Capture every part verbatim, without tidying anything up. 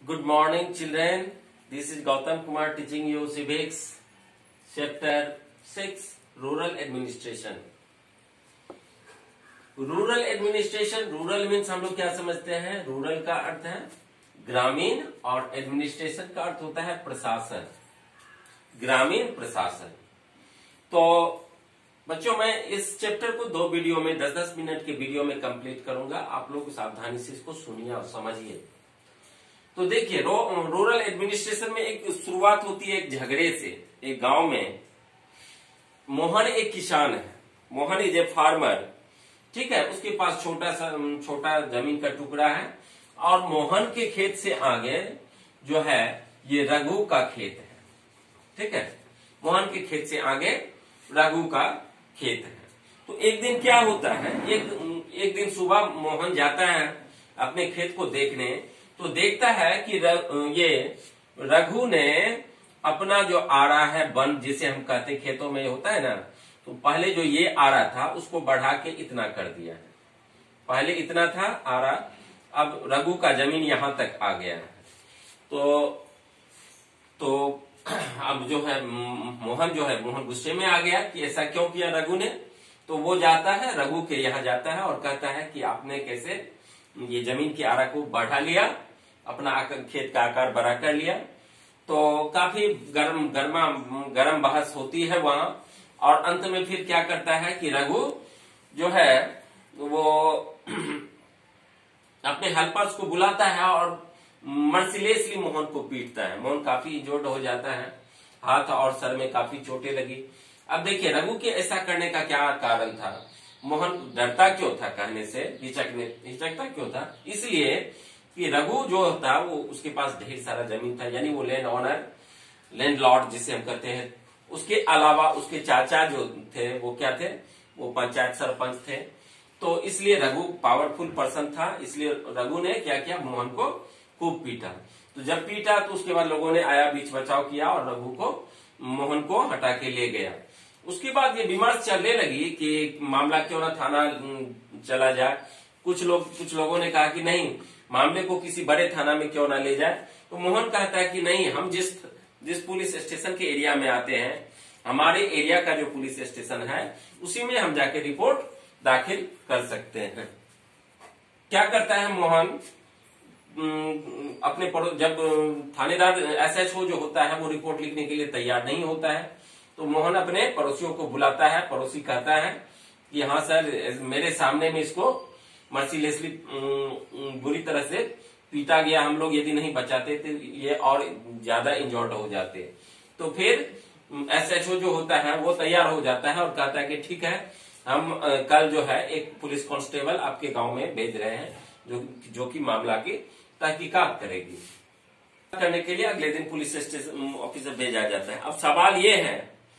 Good morning, children. This is Gautam Kumar teaching you civics, chapter six, rural administration. Rural administration, rural means हम लोग क्या समझते हैं? Rural का अर्थ है ग्रामीण और एडमिनिस्ट्रेशन का अर्थ होता है प्रशासन, ग्रामीण प्रशासन। तो बच्चों, मैं इस चैप्टर को दो वीडियो में दस दस मिनट के वीडियो में कंप्लीट करूंगा। आप लोग सावधानी से इसको सुनिए और समझिए। तो देखिए, रूरल एडमिनिस्ट्रेशन में एक शुरुआत होती है एक झगड़े से। एक गांव में मोहन एक किसान है, मोहन इज ए फार्मर, ठीक है। उसके पास छोटा सा छोटा जमीन का टुकड़ा है और मोहन के खेत से आगे जो है ये रघु का खेत है, ठीक है। मोहन के खेत से आगे रघु का खेत है। तो एक दिन क्या होता है, एक एक दिन सुबह मोहन जाता है अपने खेत को देखने, तो देखता है कि र, ये रघु ने अपना जो आरा है, वन जिसे हम कहते हैं खेतों में होता है ना, तो पहले जो ये आरा था उसको बढ़ा के इतना कर दिया है। पहले इतना था आरा, अब रघु का जमीन यहां तक आ गया है। तो तो अब जो है मोहन जो है मोहन गुस्से में आ गया कि ऐसा क्यों किया रघु ने। तो वो जाता है रघु के यहाँ जाता है और कहता है कि आपने कैसे ये जमीन की आरा को बढ़ा लिया, अपना खेत का आकार बड़ा कर लिया। तो काफी गर्म गर्मा गर्म बहस होती है वहां, और अंत में फिर क्या करता है कि रघु जो है वो अपने हेल्पर्स को बुलाता है और मर्सिलेसली मोहन को पीटता है। मोहन काफी इंजर्ड हो जाता है, हाथ और सर में काफी चोटें लगी। अब देखिए, रघु के ऐसा करने का क्या कारण था? मोहन डरता क्यों था कहने से, हिचकने हिचकता क्यों था? इसलिए कि रघु जो था वो उसके पास ढेर सारा जमीन था, यानी वो लैंड ऑनर, लैंड लॉर्ड जिसे हम कहते हैं। उसके अलावा उसके चाचा जो थे वो क्या थे, वो पंचायत सरपंच थे। तो इसलिए रघु पावरफुल पर्सन था, इसलिए रघु ने क्या किया, मोहन को खूब पीटा। तो जब पीटा तो उसके बाद लोगों ने आया, बीच बचाव किया और रघु को मोहन को हटा के ले गया। उसके बाद ये विमर्श चलने लगी कि मामला क्यों ना थाना चला जाए। कुछ लोग कुछ लोगों ने कहा कि नहीं, मामले को किसी बड़े थाना में क्यों ना ले जाए। तो मोहन कहता है कि नहीं, हम जिस जिस पुलिस स्टेशन के एरिया में आते हैं, हमारे एरिया का जो पुलिस स्टेशन है उसी में हम जाके रिपोर्ट दाखिल कर सकते हैं। क्या करता है मोहन, अपने पड़ोस, जब थानेदार एसएचओ जो होता है वो रिपोर्ट लिखने के लिए तैयार नहीं होता है, तो मोहन अपने पड़ोसियों को बुलाता है। पड़ोसी कहता है कि हाँ सर, मेरे सामने में इसको मर्सिलेसली बुरी तरह से पीटा गया, हम लोग यदि नहीं बचाते तो ये और ज्यादा इंजर्ड हो जाते। तो फिर एसएचओ जो होता है वो तैयार हो जाता है और कहता है कि ठीक है, हम कल जो है एक पुलिस कांस्टेबल आपके गांव में भेज रहे हैं जो जो कि मामला की तहकीकात करेगी। करने के लिए अगले दिन पुलिस स्टेशन ऑफिसर भेजा जाता है। अब सवाल ये है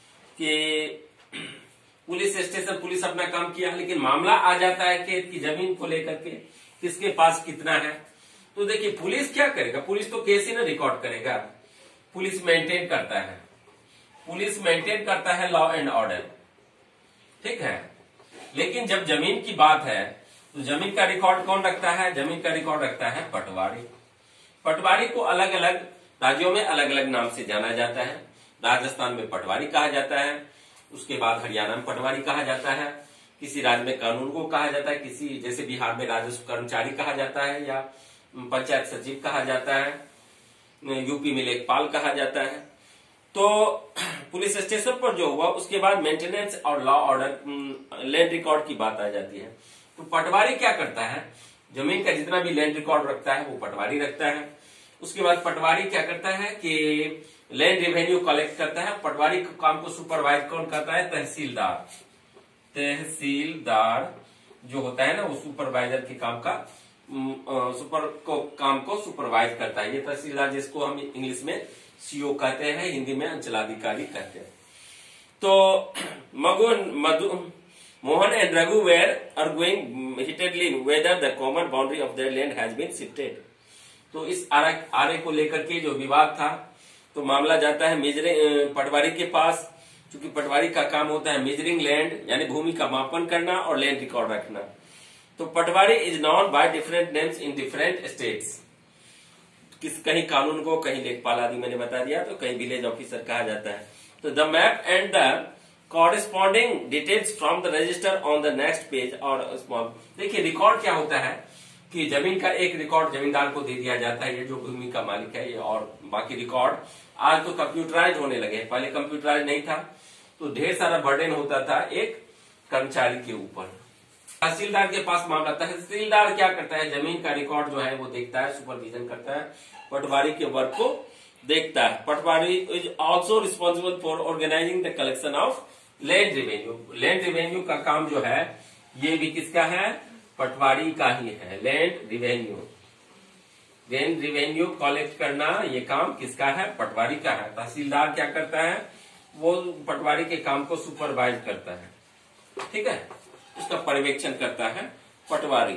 कि पुलिस स्टेशन, पुलिस अपना काम किया, लेकिन मामला आ जाता है खेत की जमीन को लेकर के, किसके पास कितना है। तो देखिए, पुलिस क्या करेगा? पुलिस तो केस ही ना रिकॉर्ड करेगा, पुलिस मेंटेन करता है, पुलिस मेंटेन करता है लॉ एंड ऑर्डर, ठीक है। लेकिन जब जमीन की बात है तो जमीन का रिकॉर्ड कौन रखता है? जमीन का रिकॉर्ड रखता है पटवारी। पटवारी को अलग अलग राज्यों में अलग अलग नाम से जाना जाता है। राजस्थान में पटवारी कहा जाता है, उसके बाद हरियाणा में पटवारी कहा जाता है, किसी राज्य में कानून को कहा जाता है, किसी जैसे बिहार में राजस्व कर्मचारी कहा जाता है या पंचायत सचिव कहा जाता है, यूपी में लेखपाल कहा जाता है। तो पुलिस स्टेशन पर जो हुआ उसके बाद मेंटेनेंस और लॉ ऑर्डर, लैंड रिकॉर्ड की बात आ जाती है। तो पटवारी क्या करता है, जमीन का जितना भी लैंड रिकॉर्ड रखता है वो पटवारी रखता है। उसके बाद पटवारी क्या करता है कि लैंड रेवेन्यू कलेक्ट करता है। पटवारी के काम को सुपरवाइज कौन करता है? तहसीलदार। तहसीलदार जो होता है ना, वो सुपरवाइजर के काम का सुपर को काम को सुपरवाइज करता है। ये तहसीलदार, जिसको हम इंग्लिश में सीओ कहते हैं, हिंदी में अंचलाधिकारी कहते हैं। तो मगुन Madhu Mohan and Raghu were arguing heatedly whether the common boundary of their land has been shifted। तो इस आरे, आरे को लेकर के जो विवाद था, तो मामला जाता है मेजरिंग पटवारी के पास, क्योंकि पटवारी का काम होता है मेजरिंग लैंड, यानी भूमि का मापन करना और लैंड रिकॉर्ड रखना। तो patwari is known by different names in different states. किस कहीं कानून को, कहीं लेखपाल आदि मैंने बता दिया, तो कहीं विलेज ऑफिसर कहा जाता है। तो the map and the corresponding details from the register on the next page. और देखिए रिकॉर्ड क्या होता है कि जमीन का एक रिकॉर्ड जमींदार को दे दिया जाता है, ये जो भूमि का मालिक है ये, और बाकी रिकॉर्ड आज तो कंप्यूटराइज होने लगे, पहले कंप्यूटराइज नहीं था, तो ढेर सारा बर्डन होता था एक कर्मचारी के ऊपर। तहसीलदार के पास मामला, तहसीलदार क्या करता है, जमीन का रिकॉर्ड जो है वो देखता है, सुपरविजन करता है, पटवारी के वर्क को देखता है। Patwari is also responsible for organising the collection of land revenue. Land revenue का काम जो है ये भी किसका है, पटवारी का ही है। Land revenue, land revenue collect करना ये काम किसका है, पटवारी का है। तहसीलदार क्या करता है, वो पटवारी के काम को सुपरवाइज करता है, ठीक है, उसका पर्यवेक्षण करता है पटवारी।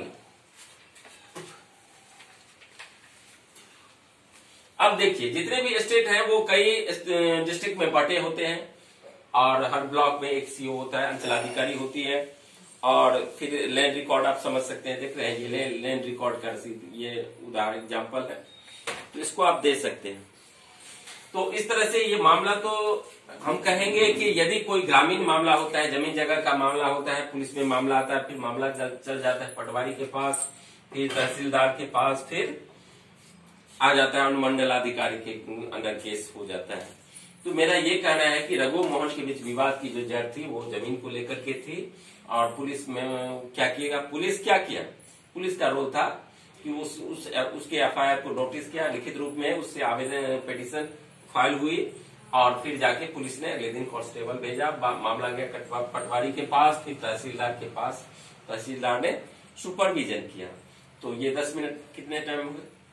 अब देखिए जितने भी स्टेट हैं वो कई डिस्ट्रिक्ट में बांटे होते हैं, और हर ब्लॉक में एक सीओ होता है, अंचलाधिकारी होती है, और फिर लैंड रिकॉर्ड आप समझ सकते हैं, देख रहे हैं ये लैंड रिकॉर्ड का ये उदाहरण एग्जाम्पल है, तो इसको आप दे सकते हैं। तो इस तरह से ये मामला, तो हम कहेंगे कि यदि कोई ग्रामीण मामला होता है, जमीन जगह का मामला होता है, पुलिस में मामला आता है, फिर मामला चल जाता है पटवारी के पास, फिर तहसीलदार के पास, फिर आ जाता है अनुमंडलाधिकारी के अंदर केस हो जाता है। तो मेरा ये कहना है कि रघु मोहन के बीच विवाद की जो जड़ थी वो जमीन को लेकर के थी, और पुलिस में क्या किएगा, पुलिस क्या किया, पुलिस का रोल था कि उस, उस उसके एफ आई आर को नोटिस किया लिखित रूप में, उससे आवेदन पिटीशन फाइल हुई, और फिर जाके पुलिस ने अगले दिन कांस्टेबल भेजा, मामला गया पटवारी के पास, फिर तहसीलदार के पास, तहसीलदार ने सुपरविजन किया। तो ये दस मिनट कितने टाइम हो गए।